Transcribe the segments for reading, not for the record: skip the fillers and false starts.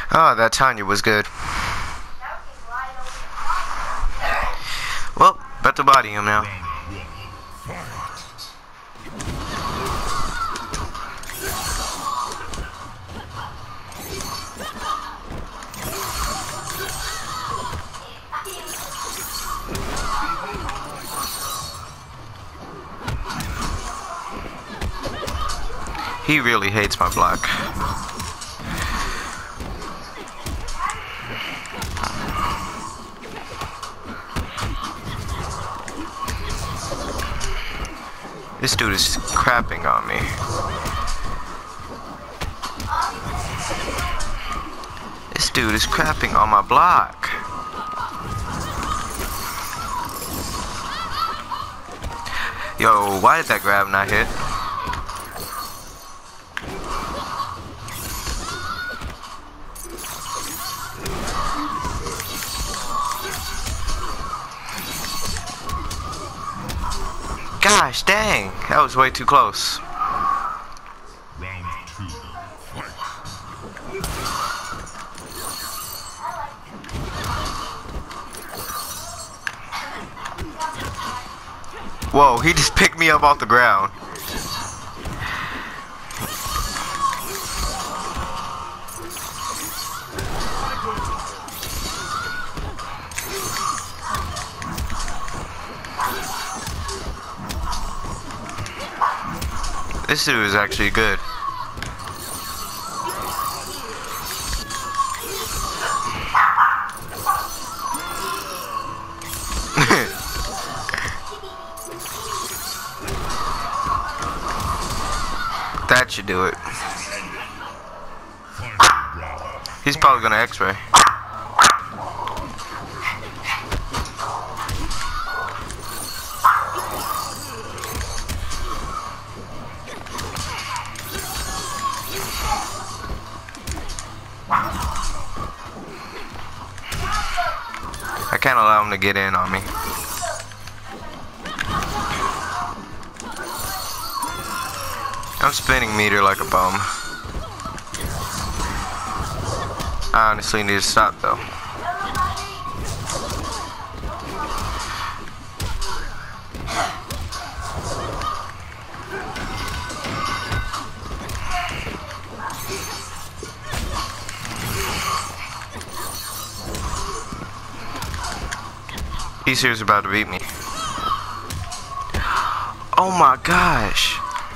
Oh, that Tanya was good. Well, about to body him now. He really hates my block. This dude is crapping on me. This dude is crapping on my block. Yo, why did that grab not hit? Gosh dang, that was way too close. Round 2, fight. Whoa, he just picked me up off the ground. This dude is actually good. That should do it. He's probably gonna X-ray. I can't allow him to get in on me. I'm spinning meter like a bum. I honestly need to stop though. He's here's about to beat me. Oh my gosh.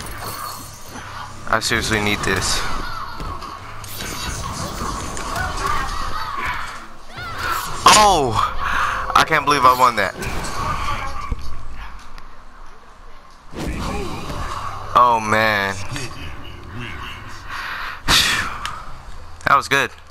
I seriously need this. Oh! I can't believe I won that. Oh man. That was good.